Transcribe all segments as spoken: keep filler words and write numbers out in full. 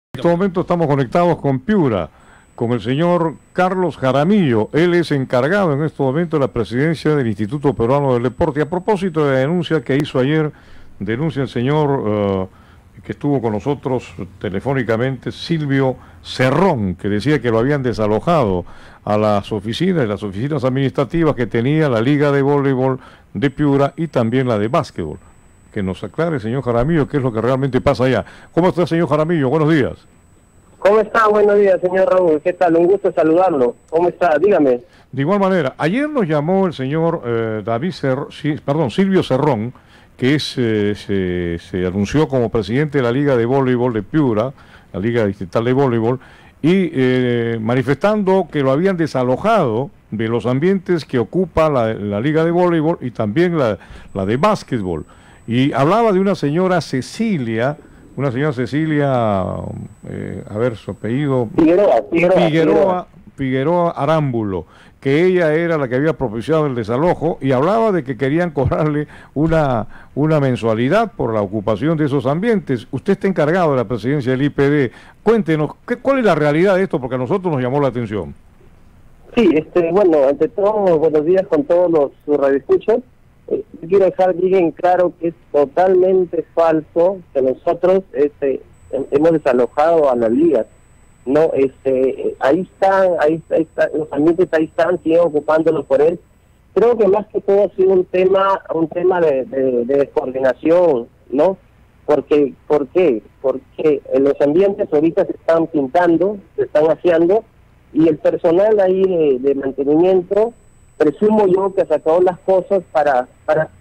En este momento estamos conectados con Piura, con el señor Carlos Jaramillo. Él es encargado en este momento de la presidencia del Instituto Peruano del Deporte. Y a propósito de la denuncia que hizo ayer, denuncia el señor uh, que estuvo con nosotros telefónicamente, Silvio Cerrón, que decía que lo habían desalojado a las oficinas, las oficinas administrativas que tenía la Liga de Voleibol de Piura y también la de Básquetbol. Que nos aclare, señor Jaramillo, qué es lo que realmente pasa allá. ¿Cómo está, señor Jaramillo? Buenos días. ¿Cómo está? Buenos días, señor Raúl. ¿Qué tal? Un gusto saludarlo. ¿Cómo está? Dígame. De igual manera, ayer nos llamó el señor eh, David Cer sí, perdón, Silvio Cerrón, que es, eh, se, se anunció como presidente de la Liga de Voleibol de Piura, la Liga Distrital de Voleibol, y eh, manifestando que lo habían desalojado de los ambientes que ocupa la, la Liga de Voleibol y también la, la de Básquetbol. Y hablaba de una señora Cecilia, una señora Cecilia, eh, a ver, su apellido... Figueroa, Figueroa, Figueroa, Figueroa. Figueroa Arámbulo, que ella era la que había propiciado el desalojo y hablaba de que querían cobrarle una, una mensualidad por la ocupación de esos ambientes. Usted está encargado de la presidencia del I P D. Cuéntenos, ¿qué, ¿cuál es la realidad de esto? Porque a nosotros nos llamó la atención. Sí, este, bueno, ante todo, buenos días con todos los radioescuchas. Eh, quiero dejar bien claro que es totalmente falso que nosotros este, hemos desalojado a las ligas. No, este, ahí están, ahí, ahí están, los ambientes ahí están, siguen ocupándolos por él. Creo que más que todo ha sido un tema, un tema de, de, de descoordinación, ¿no? Porque, ¿por qué? Porque en los ambientes ahorita se están pintando, se están haciendo, y el personal ahí de, de mantenimiento, presumo yo que ha sacado las cosas para, para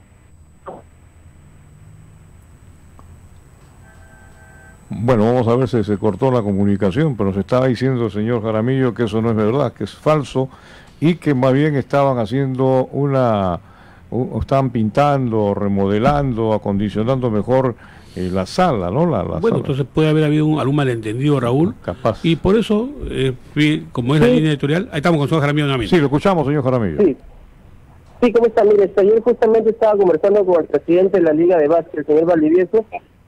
Bueno, vamos a ver si se cortó la comunicación, pero se estaba diciendo el señor Jaramillo que eso no es verdad, que es falso y que más bien estaban haciendo una, un, estaban pintando, remodelando, acondicionando mejor eh, la sala, ¿no? La, la bueno, sala. Entonces puede haber habido un, algún malentendido, Raúl. Capaz. Y por eso, eh, como es la sí. línea editorial, ahí estamos con el señor Jaramillo nuevamente. Sí, lo escuchamos, señor Jaramillo. Sí. Sí, ¿cómo está? Mire, ayer justamente estaba conversando con el presidente de la Liga de Básquet, el señor Valdivieso.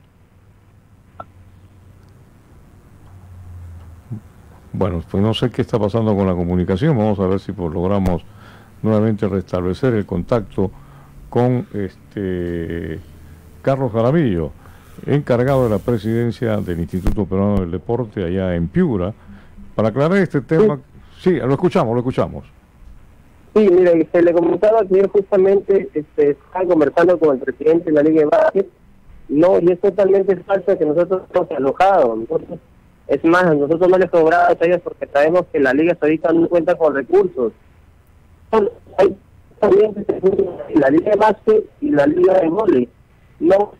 Bueno, pues no sé qué está pasando con la comunicación, vamos a ver si pues, logramos nuevamente restablecer el contacto con este Carlos Jaramillo, encargado de la presidencia del Instituto Peruano del Deporte allá en Piura, para aclarar este tema. Sí, sí lo escuchamos, lo escuchamos. Sí, mire, se le comentaba que yo justamente este, estaba conversando con el presidente de la Liga de Básquet, no, y es totalmente falso que nosotros estamos alojados. Nosotros, es más, nosotros no les cobramos a ellos porque sabemos que la Liga ahorita no cuenta con recursos. Hay también la Liga de Básquet y la Liga de Vóley. No,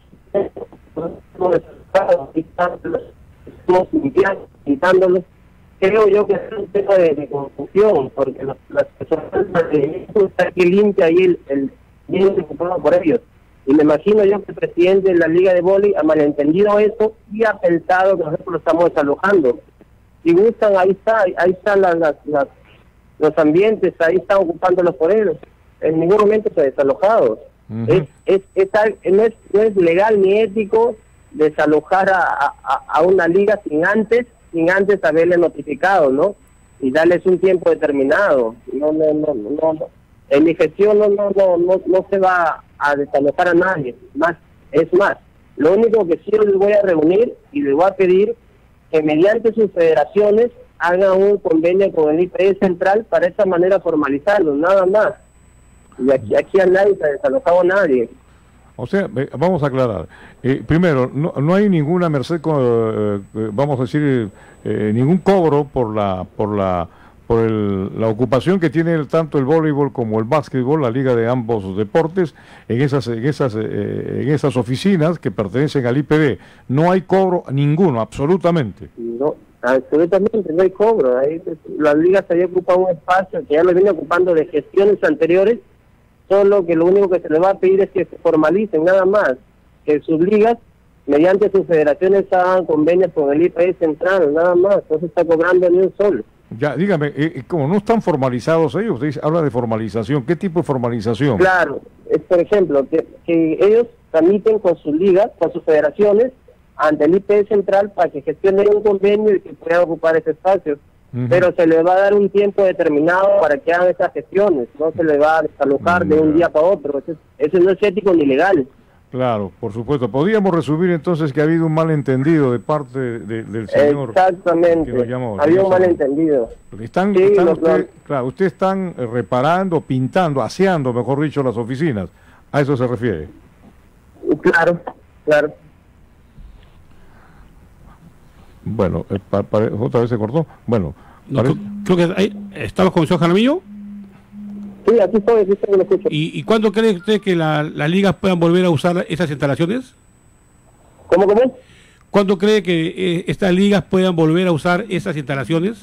estamos limpiando, quitándolos. Creo yo que es un tema de, de confusión, porque los, las personas de eso está aquí limpia y el, el bien ocupado por ellos. Y me imagino yo que el presidente de la Liga de Vóley ha malentendido eso y ha pensado que nosotros lo estamos desalojando. Si gustan, ahí está, ahí están las, las, las, los ambientes, ahí están ocupándolos por ellos. En ningún momento se ha desalojado. Uh-huh. es, es, es, es, no, es, no es legal ni ético desalojar a, a, a una liga sin antes sin antes haberle notificado, ¿no? Y darles un tiempo determinado. No, no, no, no, no. En mi gestión no, no, no, no, no se va a desalojar a nadie. Más, es más, lo único que sí les voy a reunir y les voy a pedir que mediante sus federaciones hagan un convenio con el I P D central para esa manera formalizarlo, nada más. Y aquí, aquí a nadie se ha desalojado a nadie. O sea, vamos a aclarar. Eh, primero, no, no hay ninguna merced, con, eh, vamos a decir, eh, ningún cobro por la por la por el, la ocupación que tiene el, tanto el voleibol como el básquetbol, la liga de ambos deportes, en esas en esas eh, en esas oficinas que pertenecen al I P D. No hay cobro ninguno, absolutamente. No, absolutamente no hay cobro. Ahí, las ligas ahí ocupan un espacio que ya lo viene ocupando de gestiones anteriores. Solo que lo único que se le va a pedir es que se formalicen, nada más, que sus ligas, mediante sus federaciones, hagan convenios con el I P D central, nada más, no se está cobrando ni un sol. Ya, dígame, eh, como no están formalizados ellos, usted dice, habla de formalización, ¿qué tipo de formalización? Claro, es por ejemplo, que, que ellos tramiten con sus ligas, con sus federaciones, ante el I P Central para que gestione un convenio y que pueda ocupar ese espacio. Uh-huh. Pero se le va a dar un tiempo determinado para que hagan esas gestiones, no se le va a desalojar uh-huh. de un día para otro. Eso, eso no es ético ni legal. Claro, por supuesto. Podríamos resumir entonces que ha habido un malentendido de parte de, de, del señor. Exactamente, que nos llamó, había un malentendido. Están, sí, están lo, usted, lo... claro, ustedes están reparando, pintando, aseando, mejor dicho, las oficinas. ¿A eso se refiere? Claro, claro. Bueno, eh, pa, pa, otra vez se cortó. Bueno, no, creo, creo que ahí, ¿estamos con el señor Jaramillo? Sí, aquí estoy, aquí estoy, lo escucho. ¿Y, y cuándo cree usted que la, las ligas puedan volver a usar esas instalaciones? ¿Cómo, cómo? ¿Cuándo cree que eh, estas ligas puedan volver a usar esas instalaciones?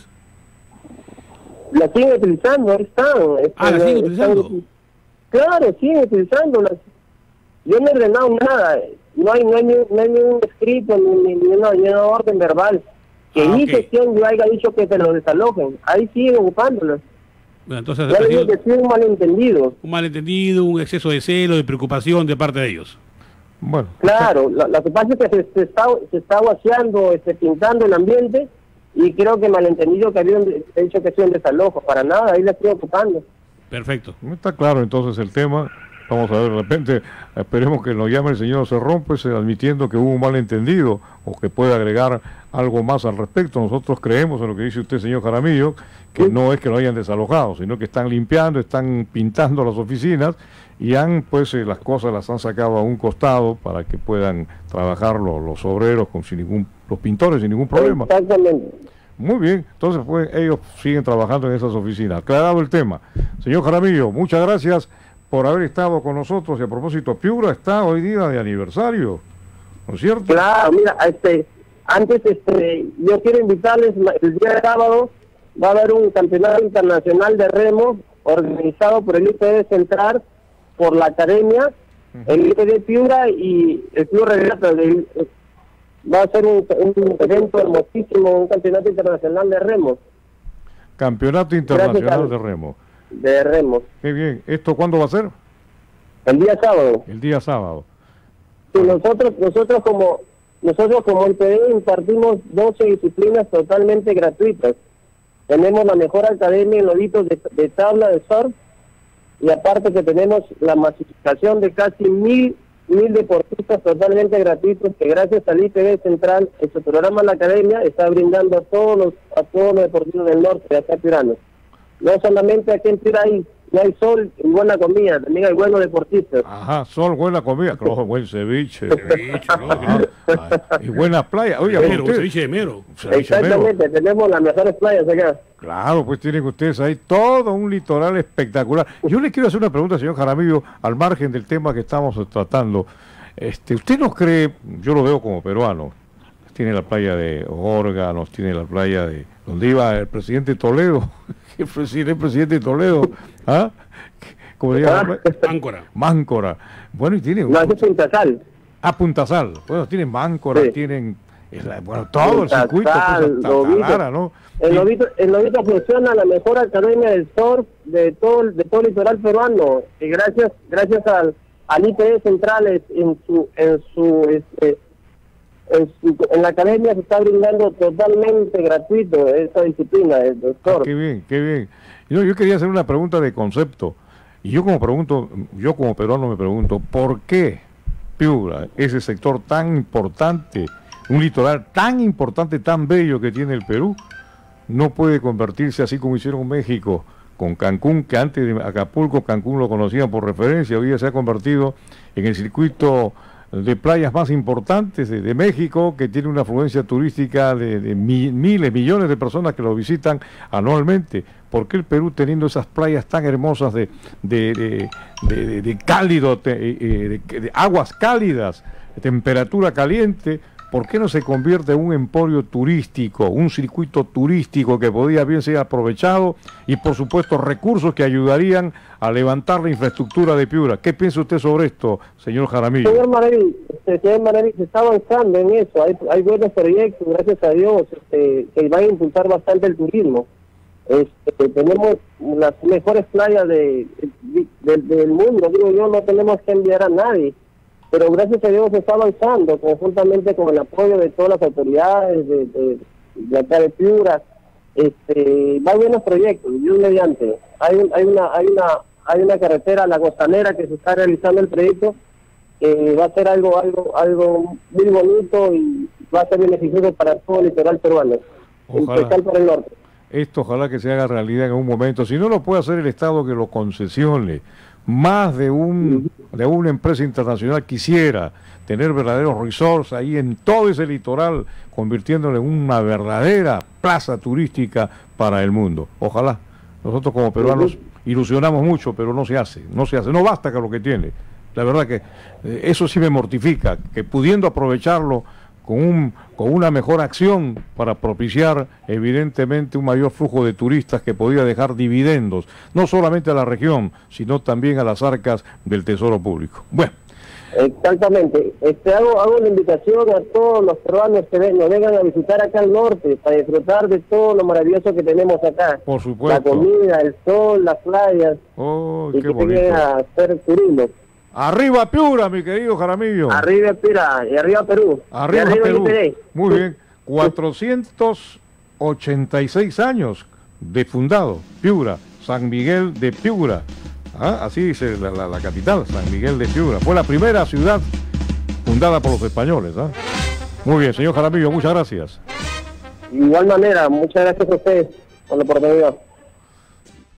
Las siguen utilizando, ahí están. Ah, las siguen utilizando. Están, claro, siguen utilizándolas. Yo no he ordenado nada. No hay, no hay, ni, no hay ningún escrito, ni, ni, ni, una, ni una orden verbal. Que ah, mi okay. gestión yo haya dicho que se los desalojen. Ahí siguen ocupándolas. Bueno, entonces, ya le digo que sí, un malentendido. Un malentendido, un exceso de celo, de preocupación de parte de ellos. Bueno. Claro, lo, lo que pasa es que se, se está se está vaciando, este, pintando el ambiente, y creo que malentendido que había un, he dicho que sea un desalojo. Para nada, ahí la estoy ocupando. Perfecto. Está claro entonces el tema. Vamos a ver, de repente, esperemos que nos llame el señor Cerrón, pues admitiendo que hubo un malentendido o que puede agregar algo más al respecto. Nosotros creemos en lo que dice usted, señor Jaramillo, que ¿sí? no es que lo hayan desalojado, sino que están limpiando, están pintando las oficinas y han, pues, eh, las cosas las han sacado a un costado para que puedan trabajar los, los obreros con sin ningún, los pintores sin ningún problema. Exactamente. Muy bien, entonces pues ellos siguen trabajando en esas oficinas. Aclarado el tema. Señor Jaramillo, muchas gracias por haber estado con nosotros. Y a propósito, Piura está hoy día de aniversario, ¿no es cierto? Claro, mira, este, antes este, yo quiero invitarles, el día de sábado va a haber un campeonato internacional de remo organizado por el I P D Central, por la academia, uh-huh. el I P D Piura y el Club Regata. Va a ser un, un evento hermosísimo, un campeonato internacional de remo. Campeonato internacional de remo. De remos. Qué bien. ¿Esto cuándo va a ser? El día sábado. El día sábado. Sí, nosotros, nosotros como nosotros como el P D impartimos doce disciplinas totalmente gratuitas. Tenemos la mejor academia en loditos de, de tabla de surf, y aparte que tenemos la masificación de casi mil, mil deportistas totalmente gratuitos que gracias al I P D Central, en su programa La Academia, está brindando a todos los, a todos los deportistas del norte, de acá piranos. No solamente aquí en Piura hay, no hay sol y buena comida, también hay buenos deportistas. Ajá, sol, buena comida, claro, buen ceviche. ceviche ¿no? Ajá, y buenas playas. Oiga, mero, usted, ceviche de mero. Exactamente, mero. Tenemos las mejores playas acá. Claro, pues tienen ustedes ahí todo un litoral espectacular. Yo le quiero hacer una pregunta, señor Jaramillo, al margen del tema que estamos tratando. Este, ¿usted nos cree, yo lo veo como peruano, tiene la playa de Órganos, tiene la playa de donde iba el presidente Toledo, el presidente, el presidente Toledo, ¿ah? ¿Cómo se llama? Máncora. Máncora. Bueno, y tiene... No, es Punta Sal. Ah, Punta Sal. Bueno, tienen Máncora, sí. tienen... Bueno, todo Punta el circuito, Sal, pues, Talara, ¿no? El Lobito, el Lobito funciona la mejor academia del surf de todo, de todo el litoral peruano. Y gracias gracias al, al I P D Central en su... En su este, En, su, en la academia se está brindando totalmente gratuito esa disciplina del doctor. Ah, qué bien, qué bien. Yo, yo quería hacer una pregunta de concepto. Y yo como pregunto, yo como peruano me pregunto, ¿por qué Piura, ese sector tan importante, un litoral tan importante, tan bello que tiene el Perú, no puede convertirse así como hicieron México con Cancún, que antes de Acapulco, Cancún lo conocían por referencia, hoy día se ha convertido en el circuito de playas más importantes de, de México, que tiene una afluencia turística de, de mi, miles, millones de personas que lo visitan anualmente? ¿Por qué el Perú, teniendo esas playas tan hermosas de, de, de, de, de, de cálido, de, de, de aguas cálidas, de temperatura caliente, por qué no se convierte en un emporio turístico, un circuito turístico que podría bien ser aprovechado y por supuesto recursos que ayudarían a levantar la infraestructura de Piura? ¿Qué piensa usted sobre esto, señor Jaramillo? Señor Maraví, señor Maraví, se está avanzando en eso, hay, hay buenos proyectos, gracias a Dios, este, que van a impulsar bastante el turismo. Este, tenemos las mejores playas de, de, de, del mundo, digo yo, no tenemos que enviar a nadie. pero gracias a Dios se está avanzando conjuntamente con el apoyo de todas las autoridades de, de, de acá de Piura. Este, va buenos proyectos, Dios mediante. Hay, un, hay una hay una hay una carretera, la costanera, que se está realizando el proyecto, eh, va a ser algo algo algo muy bonito y va a ser beneficioso para todo el litoral peruano, especial por el norte. Esto ojalá que se haga realidad en un momento. Si no lo puede hacer el Estado, que lo concesione. Más de un de una empresa internacional quisiera tener verdaderos resorts ahí en todo ese litoral, convirtiéndolo en una verdadera plaza turística para el mundo. Ojalá. Nosotros como peruanos ilusionamos mucho, pero no se hace, no se hace. No basta con lo que tiene. La verdad que eh, eso sí me mortifica, que pudiendo aprovecharlo con, un, con una mejor acción para propiciar evidentemente un mayor flujo de turistas que podría dejar dividendos, no solamente a la región, sino también a las arcas del Tesoro Público. Bueno. Exactamente. Este, hago, hago una invitación a todos los peruanos que ven, nos vengan a visitar acá al norte para disfrutar de todo lo maravilloso que tenemos acá. Por supuesto. La comida, el sol, las playas. Oh, y qué que bonito. vengan a hacer turismo. Arriba Piura, mi querido Jaramillo. Arriba Piura y arriba Perú. Arriba, arriba Perú. Perú. Muy bien. cuatrocientos ochenta y seis años de fundado. Piura, San Miguel de Piura. Ah, así dice la, la, la capital, San Miguel de Piura. Fue la primera ciudad fundada por los españoles. ¿Ah? Muy bien, señor Jaramillo, muchas gracias. De igual manera, muchas gracias a ustedes por la oportunidad.